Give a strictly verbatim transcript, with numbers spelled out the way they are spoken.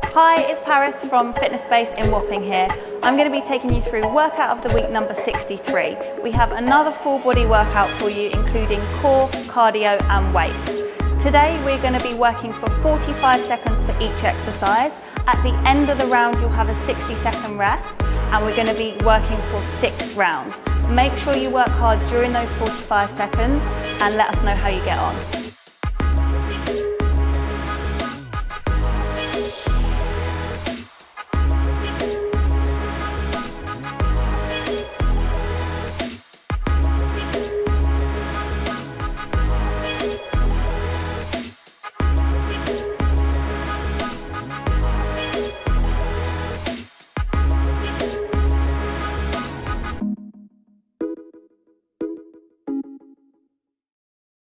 Hi, it's Paris from Fitness Space in Wapping here. I'm going to be taking you through workout of the week number sixty-three. We have another full body workout for you, including core, cardio and weights. Today we're going to be working for forty-five seconds for each exercise. At the end of the round you'll have a sixty second rest, and we're going to be working for six rounds. Make sure you work hard during those forty-five seconds and let us know how you get on.